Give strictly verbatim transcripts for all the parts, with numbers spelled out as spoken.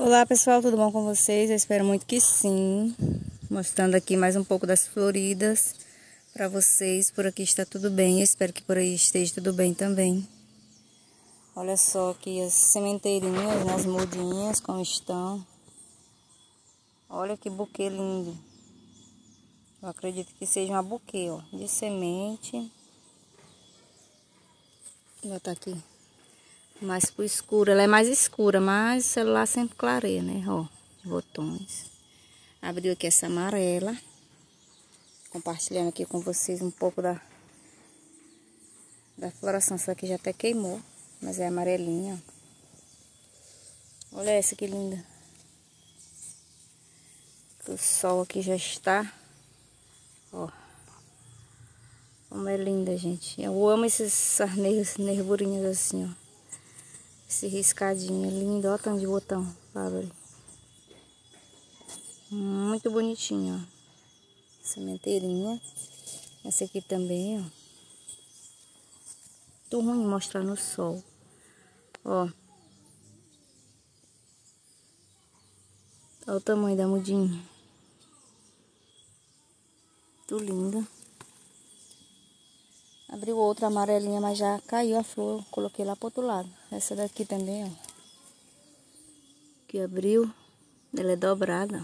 Olá pessoal, tudo bom com vocês? Eu espero muito que sim. Mostrando aqui mais um pouco das floridas para vocês. Por aqui está tudo bem, eu espero que por aí esteja tudo bem também. Olha só aqui as sementeirinhas, né, as mudinhas como estão. Olha que buquê lindo. Eu acredito que seja uma buquê, ó, de semente. Vou botar aqui mais pro escuro. Ela é mais escura, mas o celular sempre clareia, né? Ó, os botões. Abriu aqui essa amarela. Compartilhando aqui com vocês um pouco da, da floração. Essa aqui já até queimou, mas é amarelinha. Olha essa que linda. O sol aqui já está. Ó. Como é linda, gente. Eu amo esses nervurinhos assim, ó. Esse riscadinho lindo, ó, tanto de botão pra abrir. Muito bonitinho, ó. Sementeirinha. Essa aqui também, ó. Muito ruim mostrar no sol. Ó. Olha o tamanho da mudinha. Muito linda. Abriu outra amarelinha, mas já caiu a flor. Coloquei lá pro outro lado. Essa daqui também, ó. Que abriu. Ela é dobrada.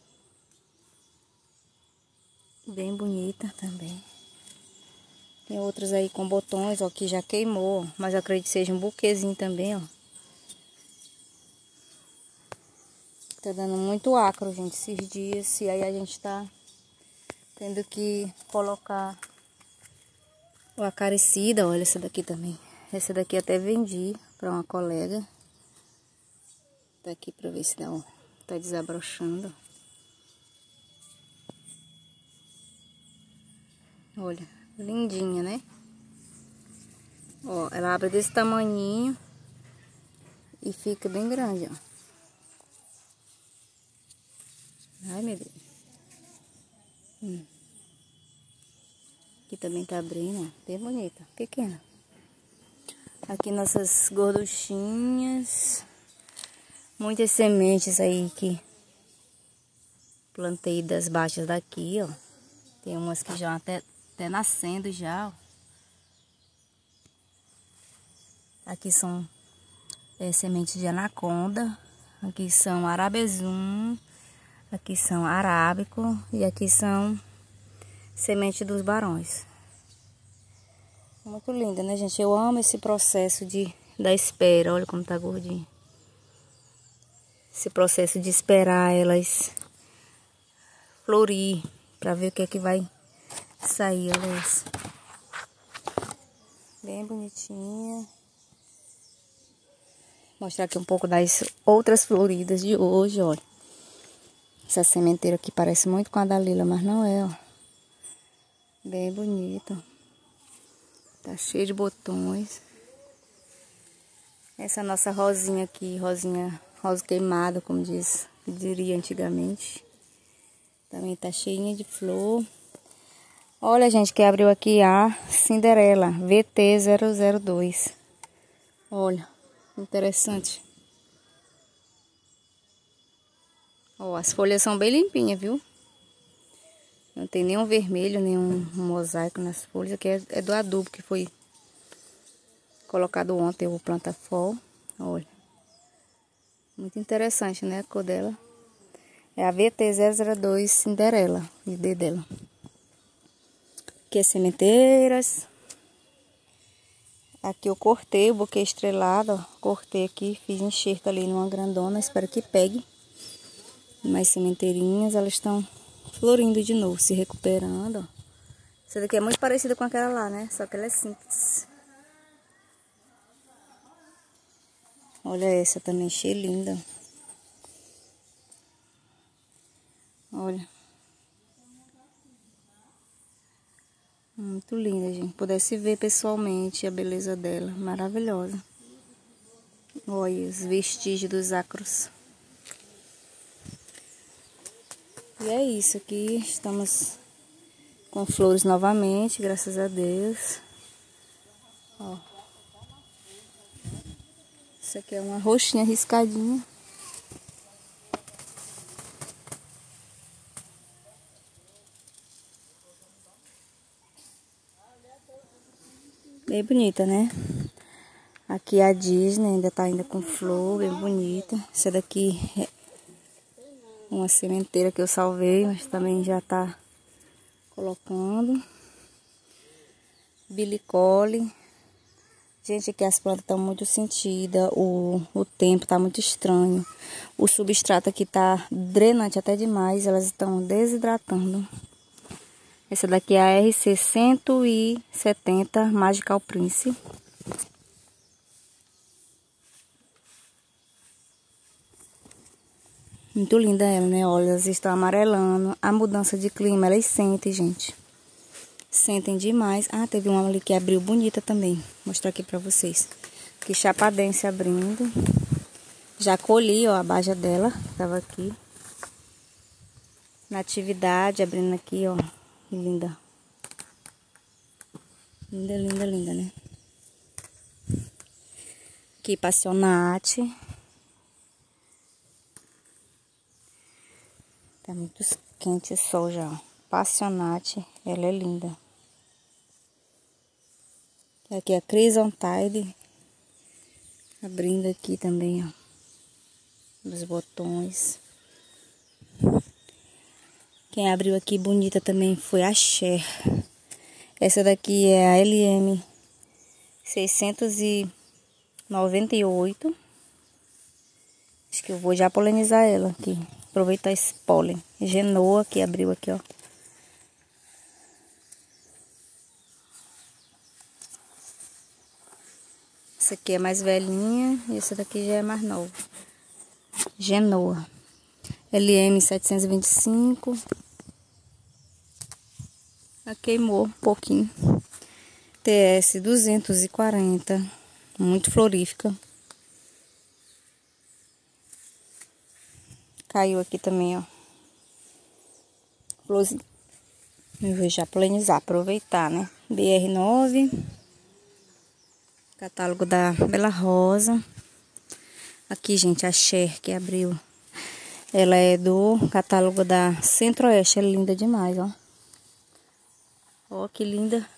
Bem bonita também. Tem outras aí com botões, ó, que já queimou. Mas eu acredito que seja um buquezinho também, ó. Tá dando muito acro, gente, esses dias. E aí a gente tá tendo que colocar o acaricida. Olha essa daqui também. Essa daqui até vendi pra uma colega. Tá aqui pra ver se dá, ó. Tá desabrochando. Olha, lindinha, né? Ó, ela abre desse tamaninho e fica bem grande, ó. Ai, meu Deus. Hum. Aqui também tá abrindo, ó. Bem bonita, pequena. Aqui nossas gorduchinhas. Muitas sementes aí que plantei das baixas daqui, ó. Tem umas que já até, até nascendo já, ó. Aqui são é, sementes de anaconda. Aqui são arabezum. Aqui são arábico. E aqui são semente dos barões. Muito linda, né, gente? Eu amo esse processo de, da espera. Olha como tá gordinho. Esse processo de esperar elas florir. Pra ver o que é que vai sair. Olha isso. Bem bonitinha. Mostrar aqui um pouco das outras floridas de hoje, olha. Essa sementeira aqui parece muito com a da Lila, mas não é, ó. Bem bonita. Tá cheio de botões. Essa nossa rosinha aqui, rosinha, rosa queimada, como diz, diria antigamente. Também tá cheinha de flor. Olha, gente, que abriu aqui a Cinderela, V T zero zero dois. Olha, interessante. Ó, as folhas são bem limpinhas, viu? Não tem nenhum vermelho, nenhum mosaico nas folhas. Aqui é, é do adubo que foi colocado ontem, o plantafol. Olha. Muito interessante, né? A cor dela. É a V T zero zero dois Cinderela, o I D dela. Aqui é sementeiras. Aqui eu cortei o buquê estrelado, ó. Cortei aqui, fiz enxerto ali numa grandona. Espero que pegue. Mais sementeirinhas, elas estão florindo de novo, se recuperando, ó. Essa daqui é muito parecida com aquela lá, né? Só que ela é simples. Olha essa também, cheia linda. Olha. Muito linda, gente. Pudesse ver pessoalmente a beleza dela. Maravilhosa. Olha os vestígios dos acros. E é isso aqui. Estamos com flores novamente, graças a Deus. Ó. Isso aqui é uma roxinha riscadinha. Bem bonita, né? Aqui a Disney ainda tá ainda com flor, bem bonita. Essa daqui é uma sementeira que eu salvei, mas também já tá colocando. Bilicole. Gente, aqui as plantas estão muito sentidas, o, o tempo tá muito estranho. O substrato aqui tá drenante até demais, elas estão desidratando. Essa daqui é a R C cento e setenta Magical Prince. Muito linda ela, né? Olha, elas estão amarelando. A mudança de clima, elas sentem, gente. Sentem demais. Ah, teve uma ali que abriu bonita também. Vou mostrar aqui pra vocês. Que chapadense abrindo. Já colhi, ó, a baja dela. Tava aqui. Natividade abrindo aqui, ó. Linda. Linda, linda, linda, né? Aqui, passionate. Tá muito quente o sol já, ó. Passionate, ela é linda. Aqui a Chrysanthide. Abrindo aqui também, ó. Os botões. Quem abriu aqui bonita também foi a Cher. Essa daqui é a L M seiscentos e noventa e oito. Acho que eu vou já polinizar ela aqui. Aproveitar esse pólen. Genoa que abriu aqui, ó. Essa aqui é mais velhinha e essa daqui já é mais nova. Genoa. L M setecentos e vinte e cinco. Ela queimou um pouquinho. T S duzentos e quarenta. Muito florífica. Caiu aqui também, ó. Florzinha. Eu vou já polinizar, aproveitar, né? B R nove. Catálogo da Bela Rosa. Aqui, gente, a Cher que abriu. Ela é do catálogo da Centro-Oeste. É linda demais, ó. Ó, que linda.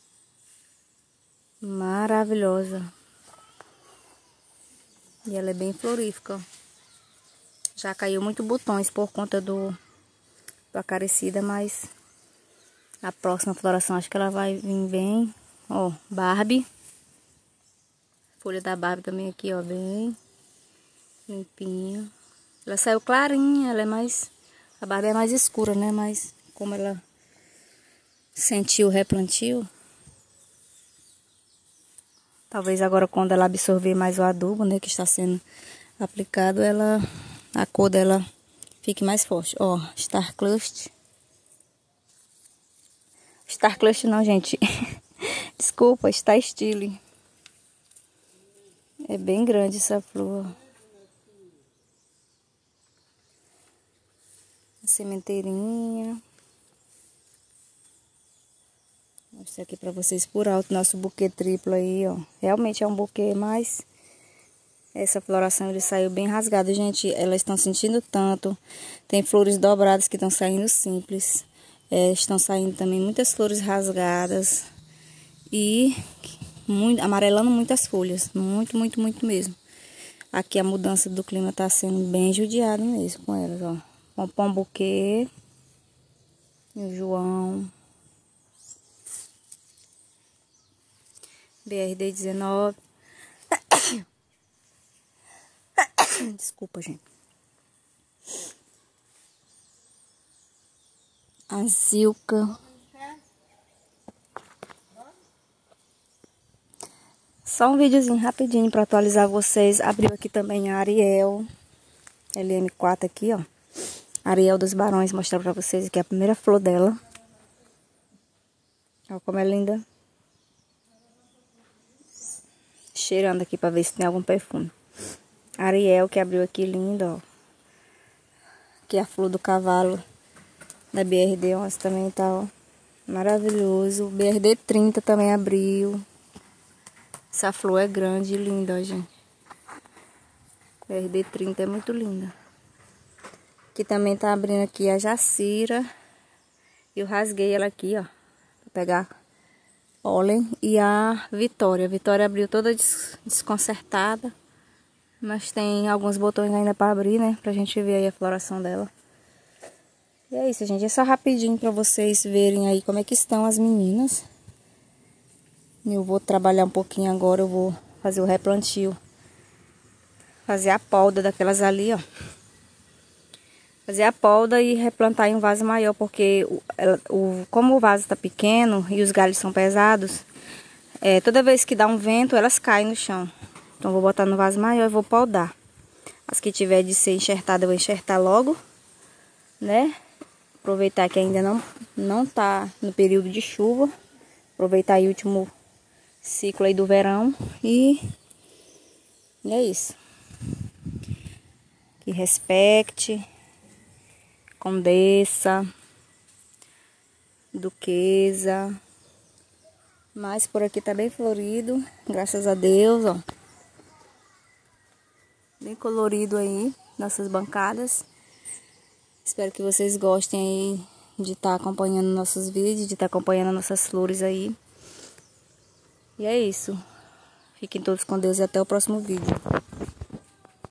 Maravilhosa. E ela é bem florífica, ó. Já caiu muito botões por conta do, do acarecida, mas a próxima floração acho que ela vai vir bem. Ó, Barbie. Folha da Barbie também aqui, ó, bem limpinha. Ela saiu clarinha, ela é mais... A Barbie é mais escura, né? Mas como ela sentiu o replantio, talvez agora quando ela absorver mais o adubo, né, que está sendo aplicado, ela... A cor dela fique mais forte. Ó, Star Cluster. Star Cluster não, gente. Desculpa, Star Style. É bem grande essa flor. A sementeirinha. Vou mostrar aqui pra vocês por alto nosso buquê triplo aí, ó. Realmente é um buquê, mas essa floração ele saiu bem rasgado, gente. Elas estão sentindo tanto. Tem flores dobradas que estão saindo simples. É, estão saindo também muitas flores rasgadas. E muito, amarelando muitas folhas. Muito, muito, muito mesmo. Aqui a mudança do clima tá sendo bem judiado mesmo com elas, ó. Pompom buquê. E o João. B R D dezenove. Desculpa, gente. A Zilka. Só um videozinho rapidinho para atualizar vocês. Abriu aqui também a Ariel. L M quatro aqui, ó. Ariel dos Barões. Mostrar para vocês aqui a primeira flor dela. Olha como é linda. Cheirando aqui para ver se tem algum perfume. Ariel que abriu aqui, linda, ó. Aqui a flor do cavalo da B R D onze também tá, ó. Maravilhoso. B R D trinta também abriu. Essa flor é grande e linda, ó, gente. B R D trinta é muito linda. Aqui também tá abrindo aqui a Jacira. Eu rasguei ela aqui, ó. Pra pegar pólen e a Vitória. A Vitória abriu toda des desconcertada, mas tem alguns botões ainda para abrir, né? Pra gente ver aí a floração dela. E é isso, gente. É só rapidinho pra vocês verem aí como é que estão as meninas. Eu vou trabalhar um pouquinho agora, eu vou fazer o replantio. Fazer a poda daquelas ali, ó. Fazer a poda e replantar em um vaso maior, porque o, ela, o, como o vaso tá pequeno e os galhos são pesados, é, toda vez que dá um vento, elas caem no chão. Então, vou botar no vaso maior e vou podar. As que tiver de ser enxertada, eu vou enxertar logo, né? Aproveitar que ainda não, não tá no período de chuva. Aproveitar aí o último ciclo aí do verão. E, e é isso. Que respecte. Condessa, Duquesa, mas por aqui tá bem florido, graças a Deus, ó. Bem colorido aí, nossas bancadas. Espero que vocês gostem aí de estar tá acompanhando nossos vídeos, de estar tá acompanhando nossas flores aí. E é isso. Fiquem todos com Deus e até o próximo vídeo.